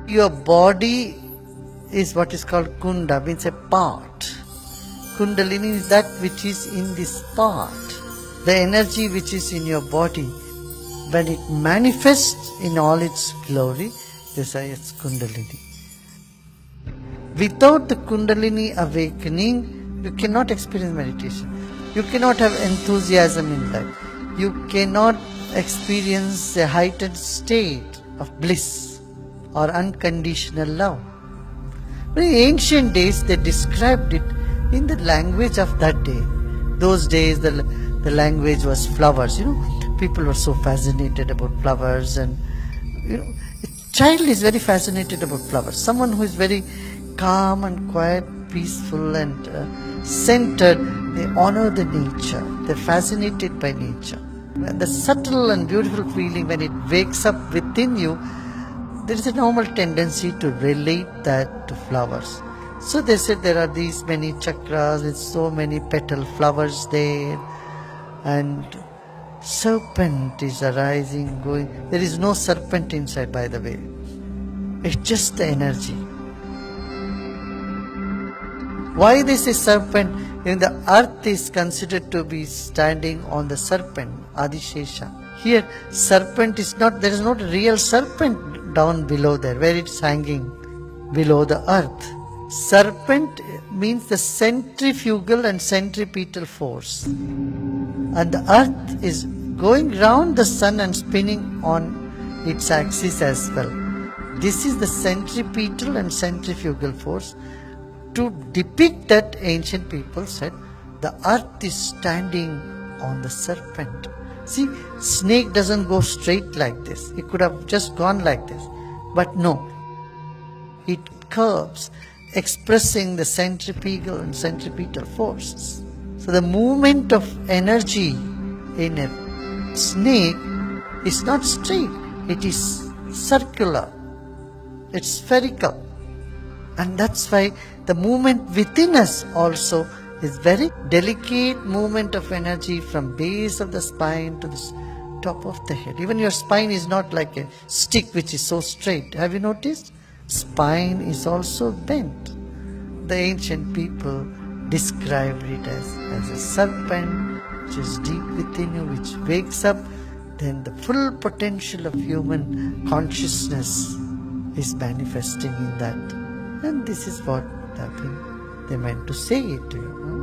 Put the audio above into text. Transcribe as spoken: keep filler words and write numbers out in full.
Your body is what is called kunda, means a part. Kundalini is that which is in this part. The energy which is in your body, when it manifests in all its glory, you say it's Kundalini. Without the Kundalini awakening, you cannot experience meditation. You cannot have enthusiasm in life. You cannot experience a heightened state of bliss or unconditional love. But in ancient days, they described it in the language of that day. Those days, the, the language was flowers. You know, people were so fascinated about flowers, and you know, a child is very fascinated about flowers. Someone who is very calm and quiet, peaceful and uh, centered, they honor the nature. They're fascinated by nature. And the subtle and beautiful feeling, when it wakes up within you, there is a normal tendency to relate that to flowers. So they said there are these many chakras with so many petal flowers there, and serpent is arising, going. There is no serpent inside, by the way. It's just the energy. Why they say serpent? When the earth is considered to be standing on the serpent, Adishesha. Here, serpent is not, there is not a real serpent down below there, where it's hanging below the earth. Serpent means the centrifugal and centripetal force. And the earth is going round the sun and spinning on its axis as well. This is the centripetal and centrifugal force. To depict that, ancient people said the earth is standing on the serpent. See, snake doesn't go straight like this. It could have just gone like this. But no, it curves, expressing the centripetal and centripetal forces. So the movement of energy in a snake is not straight. It is circular. It's spherical. And that's why the movement within us also is very delicate movement of energy from base of the spine to the top of the head. Even your spine is not like a stick which is so straight. Have you noticed? Spine is also bent. The ancient people described it as, as a serpent which is deep within you, which wakes up. Then the full potential of human consciousness is manifesting in that. And this is what happened. They meant to say it to you.